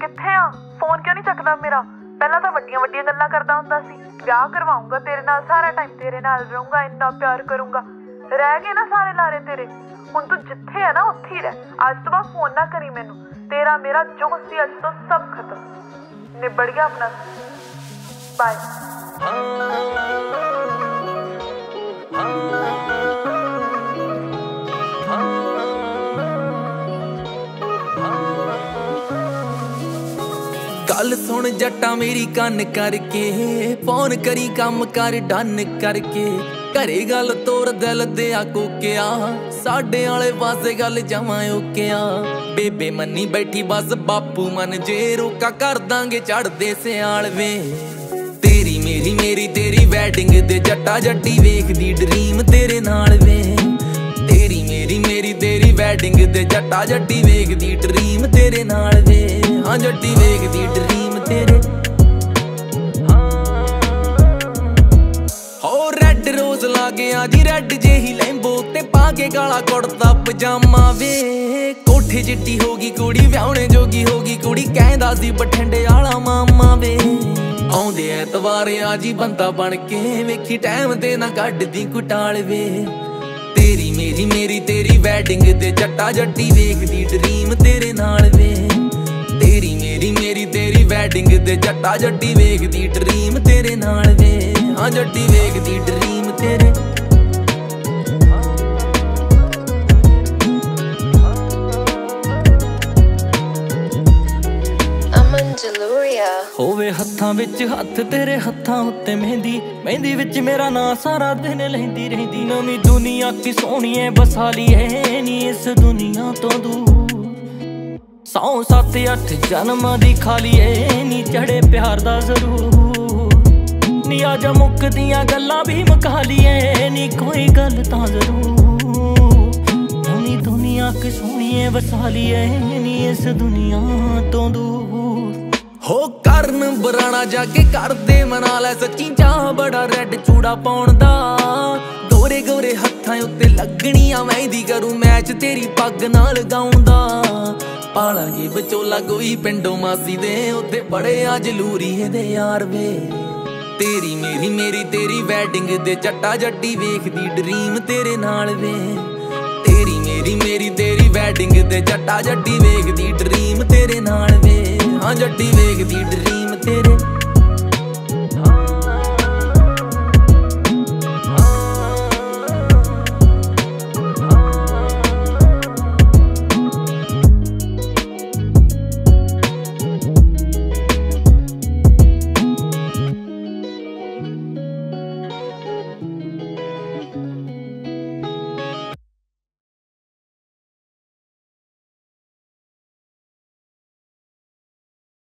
कित्थे आ? फोन क्यों नहीं चकदा मेरा? पहला तो वड्डियां वड्डियां गल्लां करदा हुंदा सी, ब्याह करवाऊंगा तेरे नाल, सारा टाइम तेरे नाल रहूंगा, इन्ना प्यार करूंगा। रह गए ना सारे लारे तेरे। हुण तू जिथे है ना उत्थे ही रह। अज तो बाद फोन ना करी मैनू। तेरा मेरा जो सी अज तो सब खत्म। निबड़ गया अपना। बाय। गल सुन जट्टा मेरी कन्न करके, फोन करी कम कर डन करके। घरे गल तोर दिल दिया कोकिया, साडे आले पासे गल जमा ओकिया। बेबे मन्नी बैठी बस बापू मन जे, रोका कर दांगे चढ़दे सियाल वे। तेरी मेरी तेरी वैडिंग दे जट्टा जट्टी वेखदी ड्रीम तेरे नाल वे। तेरी मेरी तेरी वैडिंग दे जट्टा जट्टी वेखदी ड्रीम तेरे नाल वे। हाँ जट्टी वेखदी ड्रीम तेरे। हो रेड रोज ला गया जी रेड जेही लैंबो ते पा के काला कुड़ता पजामा वे। कोठे चिट्टी होगी कुड़ी व्याहणे जोगी होगी कुड़ी, कहंदा सी बठिंडे आला मामा वे। आउंदे ऐतवार आजी बंदा बन के, वेखी टाइम ते ना कड्डदी कुटाल वे। तेरी मेरी तेरी वैडिंग दे जट्टा जट्टी वेखदी ड्रीम तेरे नाल वे। तेरी मेरी तेरी वैडिंग दे जट्टा जट्टी वेखदी ड्रीम तेरे नाल वे। हाँ जट्टी वेखदी ड्रीम तेरे। होवे हत्थां विच हत्थ तेरे हत्थां उत्ते मेहंदी, मेहंदी विच मेरा नां सारा दिन लैंदी रहिंदी। नवीं दुनिया की सोहणीए बसा लीए नी इस दुनिया तो दूर। 100-7-8 जन्म दी खा लीए नी चढ़े प्यार दा जरूर। नी आजा मुकदियां गल्लां भी मुका लीए नी कोई गल तां जरूर। नवीं दुनिया की सोहणीए बसा लीए नी इस दुनिया तो दूर। हो करन बराना जाके करदे मना लै सच्ची चाह बड़ा रेड चूड़ा पाउण दा। गोरे गोरे हत्थां उत्ते लगणियां मेहंदी करूं मैच तेरी पग नाल गाउंदा। पाला जी बचोला कोई पिंडों मासी दे, उत्ते बड़े आ जलूरी दे यार वे। तेरी मेरी तेरी वैडिंग दे जट्टा जट्टी वेखदी ड्रीम तेरे नाल वे। तेरी मेरी तेरी वैडिंग दे जट्टा जट्टी वेखदी ड्रीम तेरे नाल वे। हाँ जट्टी वेखदी ड्रीम तेरे।